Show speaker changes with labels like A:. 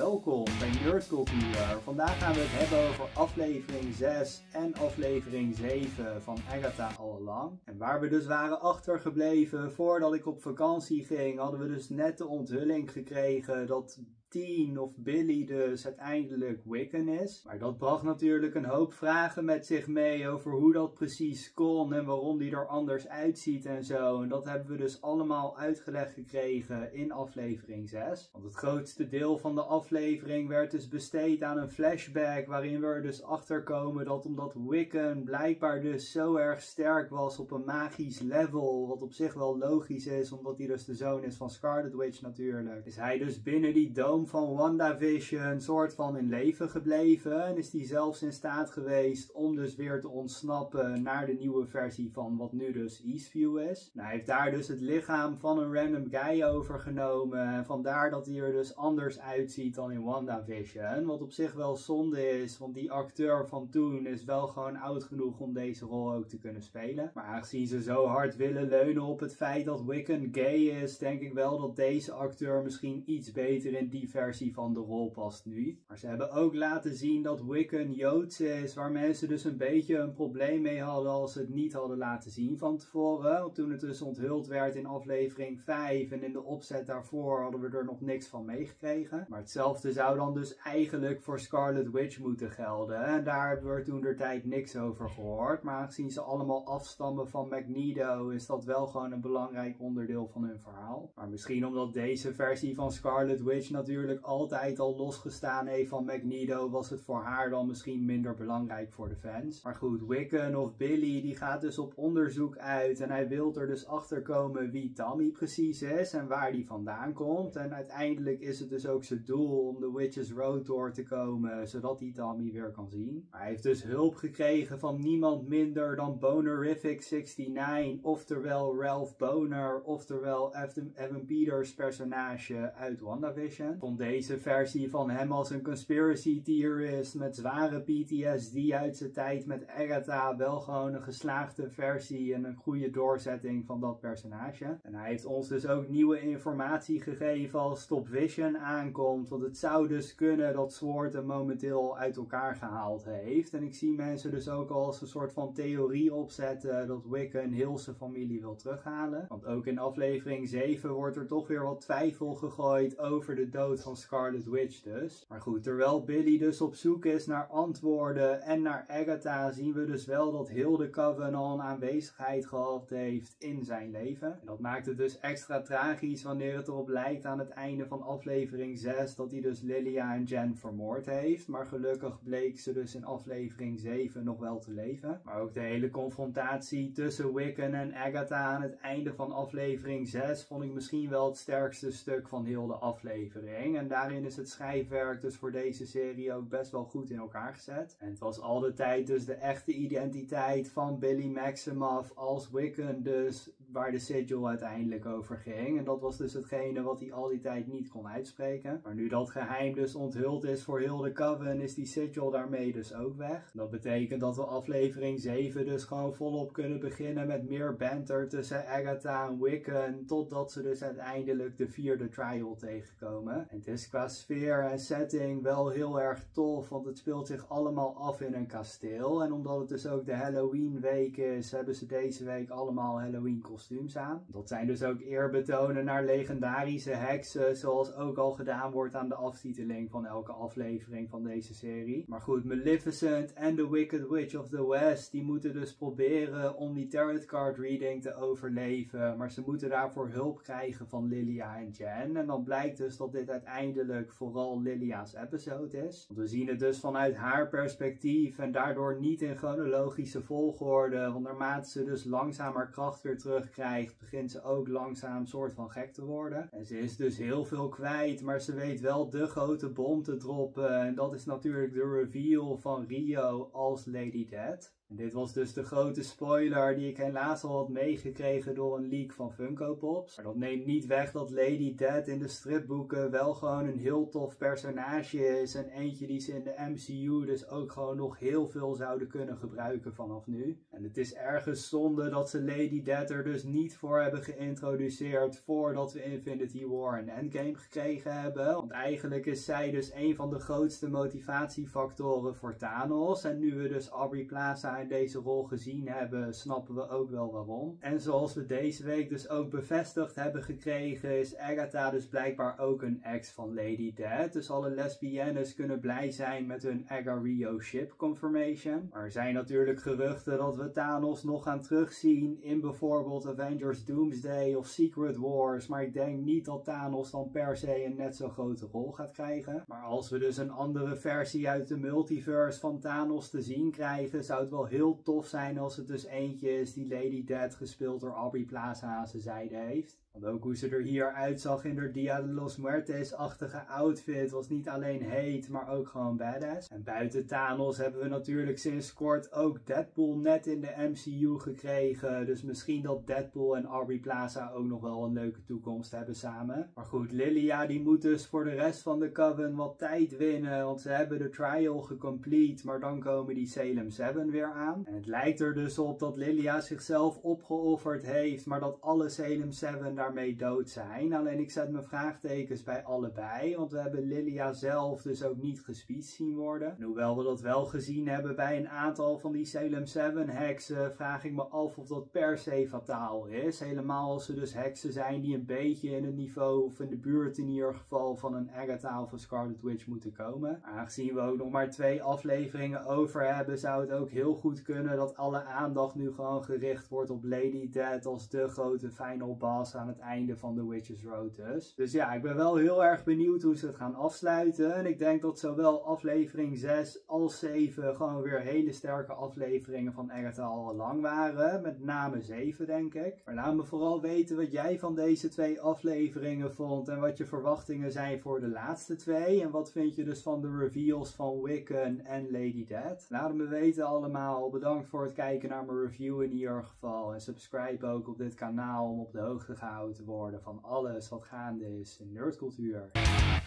A: Welkom bij Nerdcultuur. Vandaag gaan we het hebben over aflevering 6 en aflevering 7 van Agatha All Along. En waar we dus waren achtergebleven voordat ik op vakantie ging, hadden we dus net de onthulling gekregen dat Dean of Billy dus uiteindelijk Wiccan is. Maar dat bracht natuurlijk een hoop vragen met zich mee over hoe dat precies kon en waarom die er anders uitziet en zo. En dat hebben we dus allemaal uitgelegd gekregen in aflevering 6. Want het grootste deel van de aflevering werd dus besteed aan een flashback waarin we er dus achter komen dat omdat Wiccan blijkbaar dus zo erg sterk was op een magisch level, wat op zich wel logisch is omdat hij dus de zoon is van Scarlet Witch natuurlijk, is hij dus binnen die dome van WandaVision soort van in leven gebleven en is hij zelfs in staat geweest om dus weer te ontsnappen naar de nieuwe versie van wat nu dus Eastview is. Nou, hij heeft daar dus het lichaam van een random guy overgenomen en vandaar dat hij er dus anders uitziet dan in WandaVision, wat op zich wel zonde is, want die acteur van toen is wel gewoon oud genoeg om deze rol ook te kunnen spelen. Maar aangezien ze zo hard willen leunen op het feit dat Wiccan gay is, denk ik wel dat deze acteur misschien iets beter in die versie van de rol past nu. Maar ze hebben ook laten zien dat Wiccan Joods is, waar mensen dus een beetje een probleem mee hadden als ze het niet hadden laten zien van tevoren. Want toen het dus onthuld werd in aflevering 5 en in de opzet daarvoor hadden we er nog niks van meegekregen. Maar hetzelfde zou dan dus eigenlijk voor Scarlet Witch moeten gelden. En daar hebben we toentertijd niks over gehoord. Maar aangezien ze allemaal afstammen van Magneto is dat wel gewoon een belangrijk onderdeel van hun verhaal. Maar misschien omdat deze versie van Scarlet Witch natuurlijk altijd al losgestaan heeft van Magneto, was het voor haar dan misschien minder belangrijk voor de fans. Maar goed, Wiccan of Billy die gaat dus op onderzoek uit en hij wil er dus achter komen wie Tommy precies is en waar die vandaan komt. En uiteindelijk is het dus ook zijn doel om de Witches Road door te komen, zodat hij Tommy weer kan zien. Maar hij heeft dus hulp gekregen van niemand minder dan Bonerific69, oftewel Ralph Boner, oftewel Evan Peters personage uit WandaVision. Vond deze versie van hem als een conspiracy theorist met zware PTSD uit zijn tijd met Agatha wel gewoon een geslaagde versie en een goede doorzetting van dat personage. En hij heeft ons dus ook nieuwe informatie gegeven als Stop Vision aankomt, want het zou dus kunnen dat SWORD hem momenteel uit elkaar gehaald heeft. En ik zie mensen dus ook al als een soort van theorie opzetten dat Wiccan heel zijn familie wil terughalen. Want ook in aflevering 7 wordt er toch weer wat twijfel gegooid over de dood van Scarlet Witch dus. Maar goed, terwijl Billy dus op zoek is naar antwoorden en naar Agatha, zien we dus wel dat heel de Coven al een aanwezigheid gehad heeft in zijn leven. En dat maakt het dus extra tragisch wanneer het erop lijkt aan het einde van aflevering 6 dat hij dus Lilia en Jen vermoord heeft. Maar gelukkig bleek ze dus in aflevering 7 nog wel te leven. Maar ook de hele confrontatie tussen Wiccan en Agatha aan het einde van aflevering 6 vond ik misschien wel het sterkste stuk van heel de aflevering. En daarin is het schrijfwerk dus voor deze serie ook best wel goed in elkaar gezet. En het was al de tijd dus de echte identiteit van Billy Maximoff als Wiccan dus waar de sigil uiteindelijk over ging. En dat was dus hetgene wat hij al die tijd niet kon uitspreken. Maar nu dat geheim dus onthuld is voor heel de Coven is die sigil daarmee dus ook weg. Dat betekent dat we aflevering 7 dus gewoon volop kunnen beginnen met meer banter tussen Agatha en Wiccan totdat ze dus uiteindelijk de 4e trial tegenkomen. En het is qua sfeer en setting wel heel erg tof, want het speelt zich allemaal af in een kasteel. En omdat het dus ook de Halloween week is, hebben ze deze week allemaal Halloween kostuums aan. Dat zijn dus ook eerbetonen naar legendarische heksen, zoals ook al gedaan wordt aan de aftiteling van elke aflevering van deze serie. Maar goed, Maleficent en The Wicked Witch of the West, die moeten dus proberen om die tarot card reading te overleven, maar ze moeten daarvoor hulp krijgen van Lilia en Jen. En dan blijkt dus dat dit uiteindelijk vooral Lilia's episode is. Want we zien het dus vanuit haar perspectief en daardoor niet in chronologische volgorde, want naarmate ze dus langzaam haar kracht weer terugkrijgt, begint ze ook langzaam soort van gek te worden. En ze is dus heel veel kwijt, maar ze weet wel de grote bom te droppen en dat is natuurlijk de reveal van Rio als Lady Death. En dit was dus de grote spoiler die ik helaas al had meegekregen door een leak van Funko Pops. Maar dat neemt niet weg dat Lady Death in de stripboeken wel gewoon een heel tof personage is. En eentje die ze in de MCU dus ook gewoon nog heel veel zouden kunnen gebruiken vanaf nu. En het is ergens zonde dat ze Lady Death er dus niet voor hebben geïntroduceerd voordat we Infinity War en Endgame gekregen hebben. Want eigenlijk is zij dus een van de grootste motivatiefactoren voor Thanos. En nu we dus Aubrey Plaza in deze rol gezien hebben, snappen we ook wel waarom. En zoals we deze week dus ook bevestigd hebben gekregen, is Agatha dus blijkbaar ook een ex van Lady Death. Dus alle lesbiennes kunnen blij zijn met hun Agario ship confirmation. Maar er zijn natuurlijk geruchten dat we Thanos nog gaan terugzien in bijvoorbeeld Avengers Doomsday of Secret Wars. Maar ik denk niet dat Thanos dan per se een net zo grote rol gaat krijgen. Maar als we dus een andere versie uit de multiverse van Thanos te zien krijgen, zou het wel heel tof zijn als het dus eentje is die Lady Death gespeeld door Aubrey Plaza aan zijn zijde heeft. Want ook hoe ze er hier uitzag in haar Dia de los Muertes-achtige outfit was niet alleen heet, maar ook gewoon badass. En buiten Thanos hebben we natuurlijk sinds kort ook Deadpool net in de MCU gekregen. Dus misschien dat Deadpool en Aubrey Plaza ook nog wel een leuke toekomst hebben samen. Maar goed, Lilia die moet dus voor de rest van de Coven wat tijd winnen, want ze hebben de trial gecomplete, maar dan komen die Salem 7 weer aan. En het lijkt er dus op dat Lilia zichzelf opgeofferd heeft, maar dat alle Salem 7 daarmee dood zijn. Alleen ik zet mijn vraagtekens bij allebei, want we hebben Lilia zelf dus ook niet gespied zien worden. En hoewel we dat wel gezien hebben bij een aantal van die Salem 7 heksen, vraag ik me af of dat per se fataal is. Helemaal als ze dus heksen zijn die een beetje in het niveau, of in de buurt in ieder geval, van een Agatha of een Scarlet Witch moeten komen. Maar aangezien we ook nog maar 2 afleveringen over hebben, zou het ook heel goed kunnen dat alle aandacht nu gewoon gericht wordt op Lady Death als de grote final boss aan het einde van The Witch's Road dus. Dus ja, ik ben wel heel erg benieuwd hoe ze het gaan afsluiten. En ik denk dat zowel aflevering 6 als 7 gewoon weer hele sterke afleveringen van Agatha All Along waren. Met name 7 denk ik. Maar laat me vooral weten wat jij van deze 2 afleveringen vond. En wat je verwachtingen zijn voor de laatste 2. En wat vind je dus van de reveals van Wiccan en Lady Death. Laat het me weten allemaal. Bedankt voor het kijken naar mijn review in ieder geval. En subscribe ook op dit kanaal om op de hoogte gehouden te worden van alles wat gaande is in nerdcultuur.